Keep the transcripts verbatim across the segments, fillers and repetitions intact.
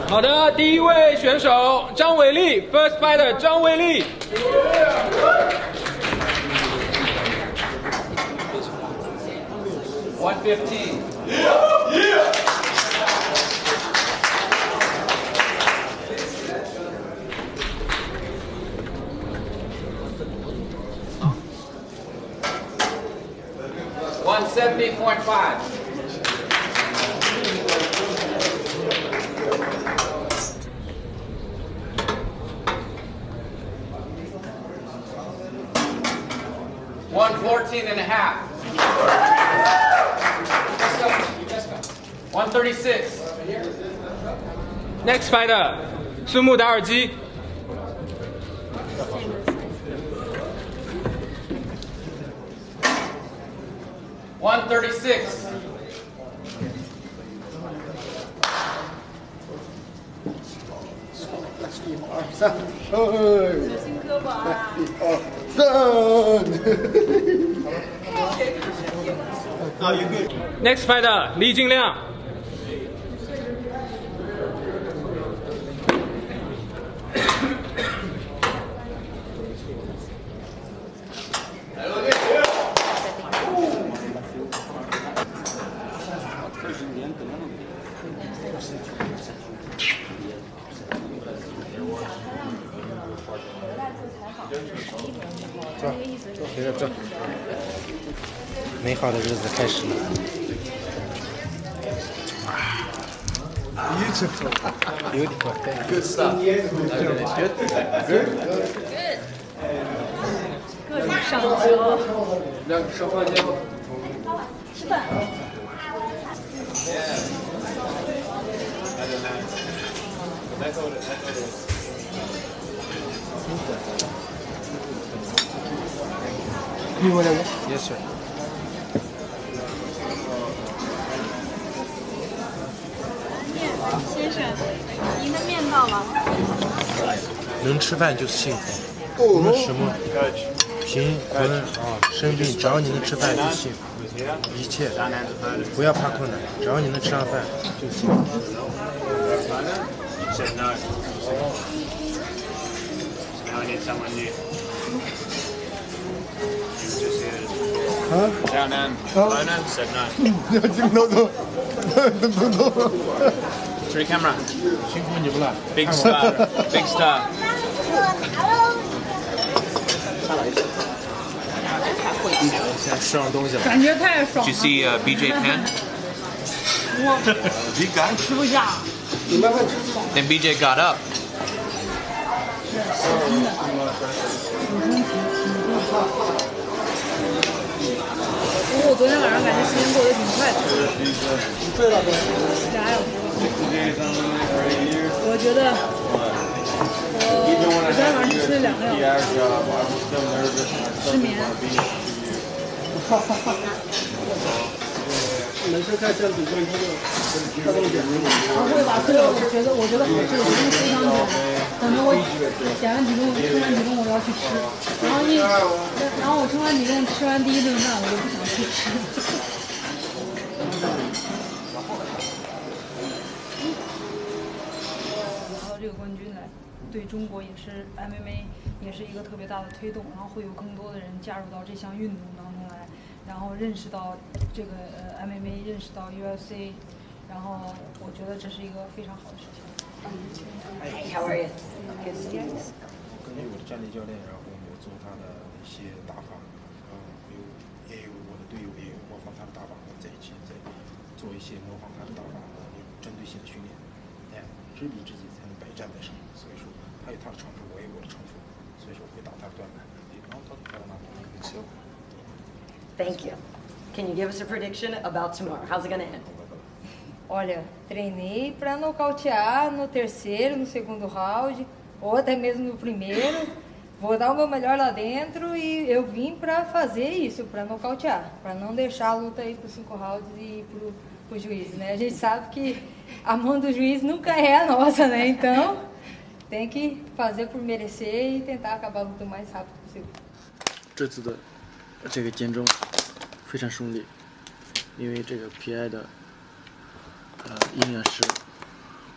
好的，第一位选手张伟丽 ，First Fighter 张伟丽。One fifteen. Yeah, yeah. One seventy point five. One fourteen and a half. One thirty-six. Next fighter, 苏木达尔基。One thirty-six. Next fighter, 李金亮。 坐，随着坐。美好的日子开始了。Beautiful, beautiful. Good stuff. Good. Good. Good. 各种上交。 两个手环交。 吃饭。 You want to? Yes, sir. 先生，您的面到了。 能吃饭就是幸福，无论什么贫困啊生病，只要你能吃饭就幸福。一切不要怕困难，只要你能吃上饭就幸福。啊 Down and Lona said no. no no no no. Three camera. 辛苦你们了 Big star. Big star. 现在吃上东西了。 感觉太爽 Did 了 you。see uh, B J Penn? 我吃不下。 Then B J got up. 不过我昨天晚上感觉时间过得挺快的。你睡了多久？俩小时。我觉得我我昨天晚上只睡了两个小时，失眠。 男生看相比较一个，他这个点不会吧？所以我觉得，我觉得好吃，我真的非常简单。可能我减完体重，称完体重我要去吃，然后一，然后我称完体重吃完第一顿饭，我就不想去吃。拿到这个冠军来，对中国也是 M M A 也是一个特别大的推动，然后会有更多的人加入到这项运动当中来。然后认识到这个呃 M M A， 认识到 U F C， 然后我觉得这是一个非常好的事情。 Hey, how are you? Good to see you. 根据我的战力教练，然后我做他的一些打法，然后有也有我的队友也有模仿他的打法，我们在一起在做一些模仿他的打法和那种针对性的训练。哎，知彼知己才能百战百胜。所以说，他有他的长处，我有我的长处，所以说我会打他的短板。然后他他拿他的球。 Thank you. Can you give us a prediction about tomorrow? How's it going to end? Olha, treinei para nocautear no terceiro, no segundo round, ou até mesmo no primeiro. Vou dar o meu melhor lá dentro e eu vim para fazer isso, para nocautear, para não deixar a luta aí para os cinco rounds e pro, pro juiz, né? A gente sabe que a mão do juiz nunca é a nossa, né? Então, tem que fazer por merecer e tentar acabar a luta o mais rápido possível. 这次的这个减重非常顺利，因为这个 P I 的呃营养师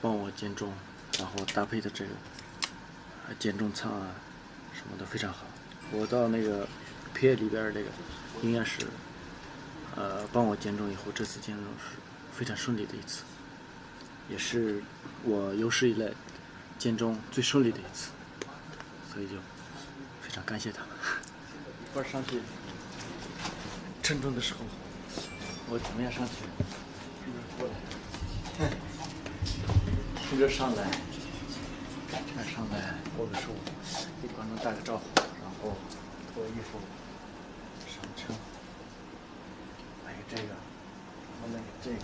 帮我减重，然后搭配的这个呃减重餐啊什么的非常好。我到那个 P A 里边这个营养师，呃，帮我减重以后，这次减重是非常顺利的一次，也是我有史以来减重最顺利的一次，所以就非常感谢他们。一块上去称重的时候，我怎么样上去？过来，从这上来，这上来握个手，给观众打个招呼，然后脱衣服上车，来个这个，然后来个这个，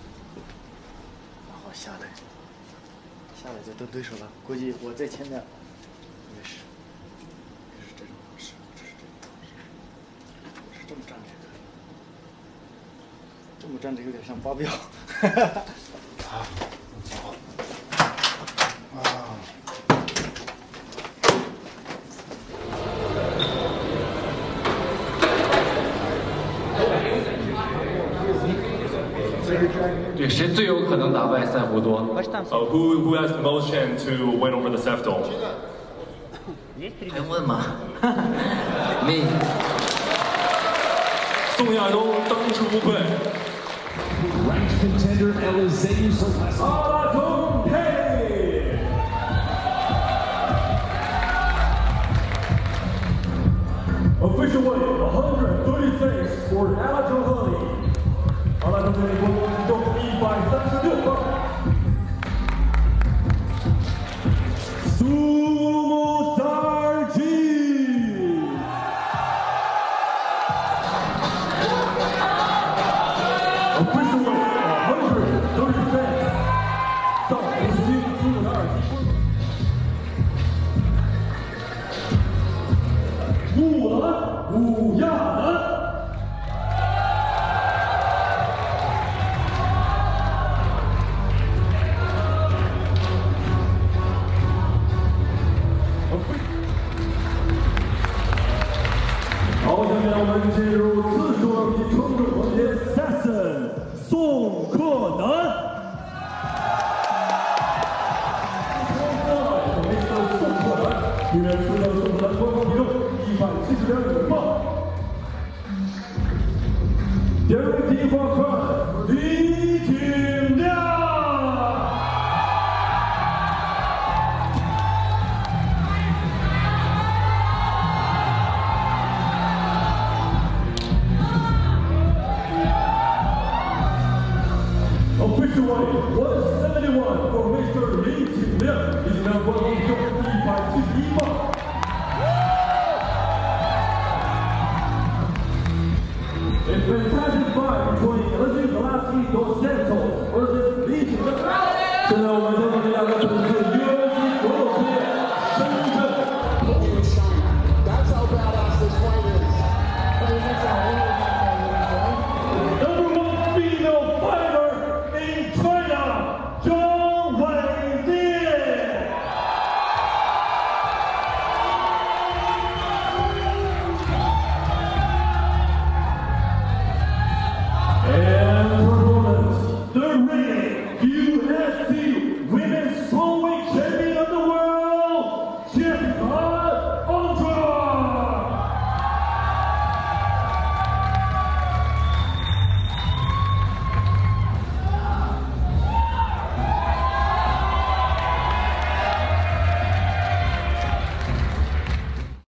然后下来，下来就都对手了。估计我在前面，也是，也是这种方式，这是这种方式，我是这么站着也可以，这么站着有点像八表。 好，好，啊。 对，谁最有可能打败赛胡多？ Uh, who who has the most chance to win over the Sefton? 还问吗？ 你。宋亚东当之无愧。 Ranked contender Elizeu Celeste. Alaton Pei. Official weight one thirty-six for Alaton Pei. Alaton Pei 国体重一百三十六磅。Sumo Darji. Official weight one thirty-six. 造福士兵苏姆达尔基。木兰武亚男。好，下面我们进入四十二级冲刺环节 ，Session 宋克南。宋克南，女人四的宋克南官方体重一百七十点五磅。第二位地方看李景亮。 Official weight one seventy-one for Mister 李景亮，李景亮官方体重一百七十一磅。A fantastic fight between Elizeu Celeste dos